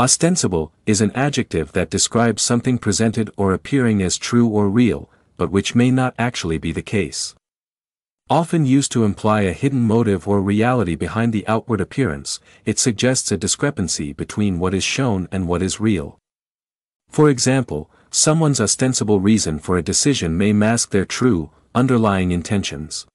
Ostensible is an adjective that describes something presented or appearing as true or real, but which may not actually be the case. Often used to imply a hidden motive or reality behind the outward appearance, it suggests a discrepancy between what is shown and what is real. For example, someone's ostensible reason for a decision may mask their true, underlying intentions.